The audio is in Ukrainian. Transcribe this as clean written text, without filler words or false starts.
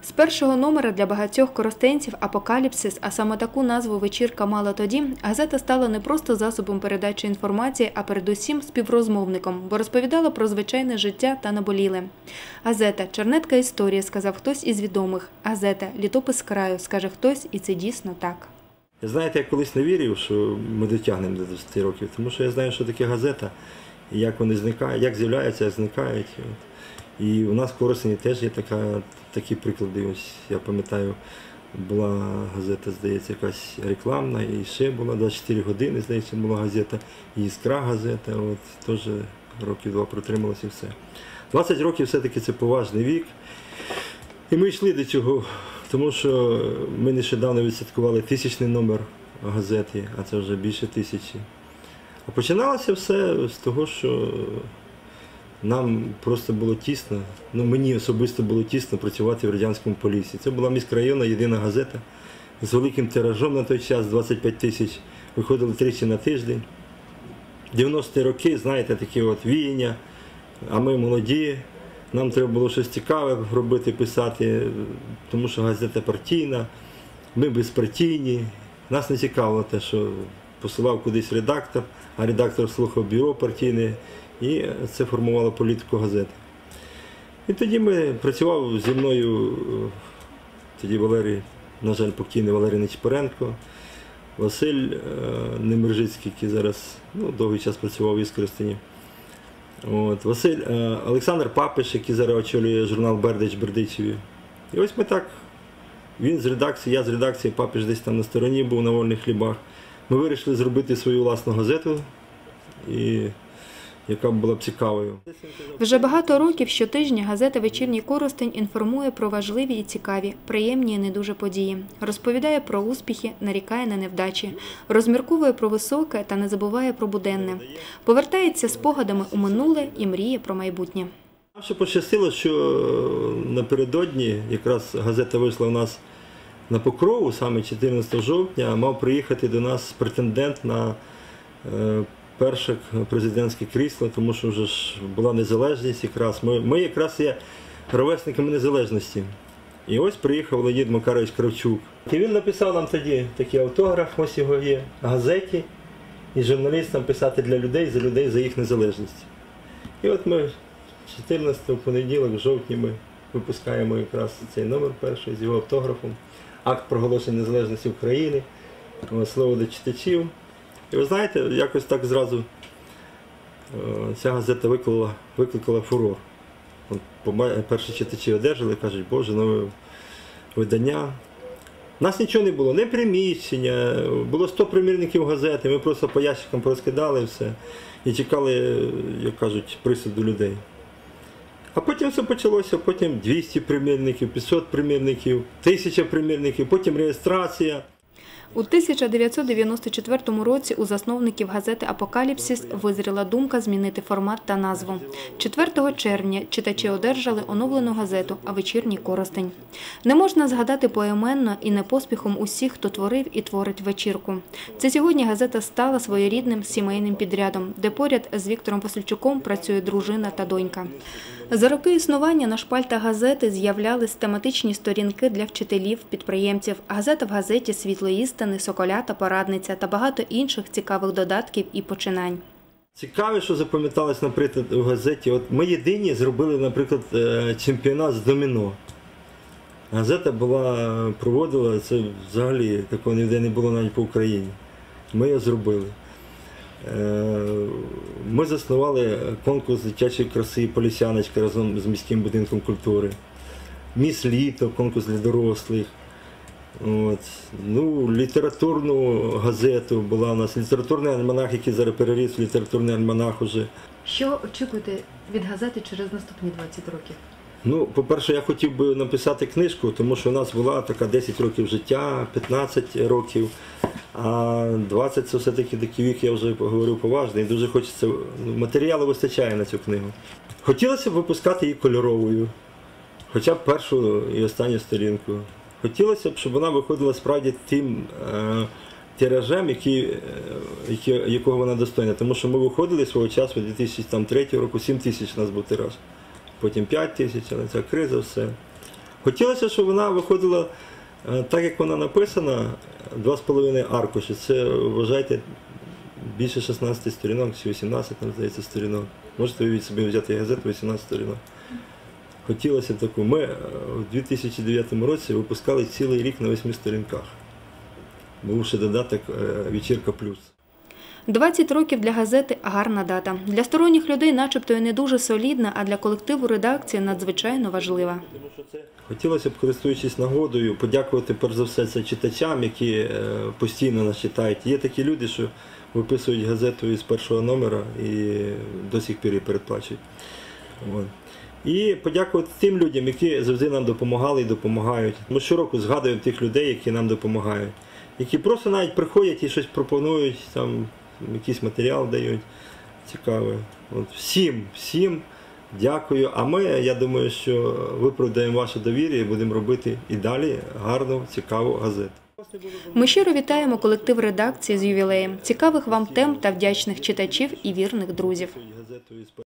З першого номера для багатьох коростенців «Апокаліпсис», а саме таку назву вечірка мала тоді, газета стала не просто засобом передачі інформації, а передусім співрозмовником, бо розповідала про звичайне життя та наболіле. Газета – чернетка історії, сказав хтось із відомих. Газета – літопис краю, скаже хтось, і це дійсно так. Знаєте, я колись не вірив, що ми дотягнемо до 20 років, тому що я знаю, що таке газета, і як вони зникають, як з'являються, як зникають. І у нас в Коростені теж є такі приклади. Ось я пам'ятаю, була газета, здається, якась рекламна, і ще була 24 години, здається, була газета, і «Іскра» газета, от теж років 2 протрималося і все. 20 років все-таки це поважний вік. І ми йшли до цього, тому що ми нещодавно відсвяткували 1000-й номер газети, а це вже більше 1000. А починалося все з того, що нам просто було тісно, мені особисто було тісно працювати в радянському Поліссі. Це була міськрайонна єдина газета з великим тиражом на той час, 25 000, виходили тричі на тиждень. 90-ті роки, знаєте, такі от віяння, а ми молоді, нам треба було щось цікаве робити, писати, тому що газета партійна, ми безпартійні. Нас не цікавило те, що посилав кудись редактор, а редактор слухав бюро партійне, і це формувало політику газети. І тоді працював зі мною, тоді Валерій, на жаль, покійний Валерій Нечипоренко, Василь Немержицький, який зараз довгий час працював в Іскростені. Олександр Папиш, який зараз очолює журнал «Бердич» Бердичеві. І ось ми так, він з редакції, я з редакції, Папиш десь там на стороні був на вольних хлібах. Ми вирішили зробити свою власну газету, яка була б цікавою. Вже багато років щотижня газета «Вечірній Коростень» інформує про важливі і цікаві, приємні і не дуже події. Розповідає про успіхи, нарікає на невдачі. Розмірковує про високе та не забуває про буденне. Повертається спогадами у минуле і мріє про майбутнє. Нам ще пощастило, що напередодні якраз газета вийшла у нас на Покрову, саме 14 жовтня, мав приїхати до нас претендент на перше президентське крісло, тому що вже ж була незалежність якраз. Ми якраз є ровесниками незалежності. І ось приїхав Леонід Макарович Кравчук. І він написав нам тоді такий автограф, ось його є, в газеті, і журналістам писати для людей, за їх незалежність. І от ми 14 понеділок, в жовтні, ми випускаємо якраз цей номер перший з його автографом. Акт проголошення незалежності України, слово до читачів. І ви знаєте, якось так зразу ця газета викликала фурор. Перші читачі одержали, кажуть, боже, нове видання. У нас нічого не було, не приміщення, було 100 примірників газети, ми просто по ящикам порозкидали все і чекали, як кажуть, присуду людей. А потім все почалося, потім 200 примірників, 500 примірників, 1000 примірників, потім реєстрація. У 1994 році у засновників газети «Апокаліпсис» визріла думка змінити формат та назву. 4 червня читачі одержали оновлену газету «Вечірній Коростень». Не можна згадати поіменно і не поспіхом усіх, хто творив і творить вечірку. Це сьогодні газета стала своєрідним сімейним підрядом, де поряд з Віктором Васильчуком працює дружина та донька. За роки існування на шпальтах газети з'являлись тематичні сторінки для вчителів, підприємців, газета в газеті, світло істини, соколята, порадниця та багато інших цікавих додатків і починань. Цікаве, що запам'яталось, наприклад, у газеті. От ми єдині зробили, наприклад, чемпіонат з доміно. Газета проводила, це взагалі такого ніде не було навіть по Україні. Ми його зробили. Ми заснували конкурс дитячої краси «Полісяночка» разом з міським будинком культури. «Міс Літо», конкурс для дорослих. Літературну газету була у нас, літературний альманах, який зараз переріс в літературний альманах уже. Що очікуєте від газети через наступні 20 років? По-перше, я хотів би написати книжку, тому що у нас була така 10 років життя, 15 років, а 20 – це все-таки такий вік, я вже говорив, поважний, і дуже хочеться, матеріалу вистачає на цю книгу. Хотілося б випускати її кольоровою, хоча б першу і останню сторінку. Хотілося б, щоб вона виходила справді тим тиражем, якого вона достойна. Тому що ми виходили свого часу, 2003 року, 7 000 у нас був тираж. Потім 5 000, але ця криза, все. Хотілося, щоб вона виходила так, як вона написана, 2,5 аркуші. Це, вважайте, більше 16 сторінок, чи 18, там, здається, сторінок. Можете уявити собі взяти газету 18 сторінок. Хотілося б таку. Ми у 2009 році випускали цілий рік на 8 сторінках. Був ще додаток «Вечірка плюс». 20 років для газети – гарна дата. Для сторонніх людей начебто і не дуже солідна, а для колективу редакції надзвичайно важлива. Хотілося б, користуючись нагодою, подякувати перш за все це читачам, які постійно нас читають. Є такі люди, що виписують газету із першого номера і до сих пір її передплачують. І подякувати тим людям, які завжди нам допомагали і допомагають. Ми щороку згадуємо тих людей, які нам допомагають, які просто навіть приходять і щось пропонують, там, якийсь матеріал дають цікавий. Всім дякую. А ми, я думаю, що виправдаємо ваше довір'я і будемо робити і далі гарну, цікаву газету. Ми щиро вітаємо колектив редакції з ювілеєм, цікавих вам тем та вдячних читачів і вірних друзів.